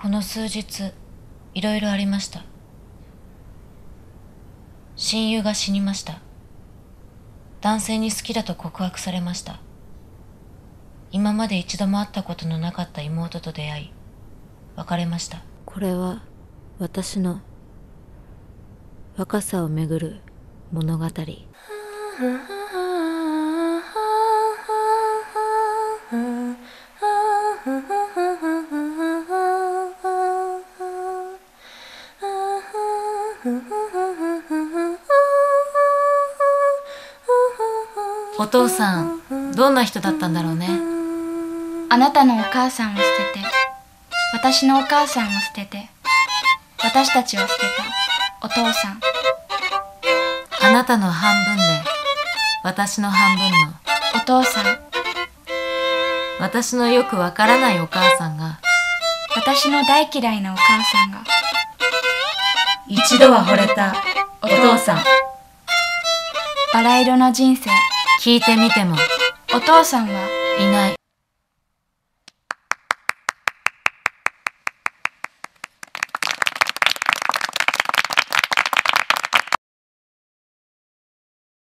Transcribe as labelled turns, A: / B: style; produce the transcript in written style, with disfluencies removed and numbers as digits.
A: この数日、いろいろありました。親友が死にました。男性に好きだと告白されました。今まで一度も会ったことのなかった妹と出会い、別れました。
B: これは私の若さをめぐる物語。
A: お父さん、どんな人だったんだろうね。
C: あなたのお母さんを捨てて、私のお母さんを捨てて、私たちを捨てたお父さん。
A: あなたの半分で、私の半分の
C: お父さん。
A: 私のよくわからないお母さんが、
C: 私の大嫌いなお母さんが。
A: 一度は惚れたお父さん。
C: バラ色の人生。
A: 聞いてみても
C: お父さんはい
A: ない。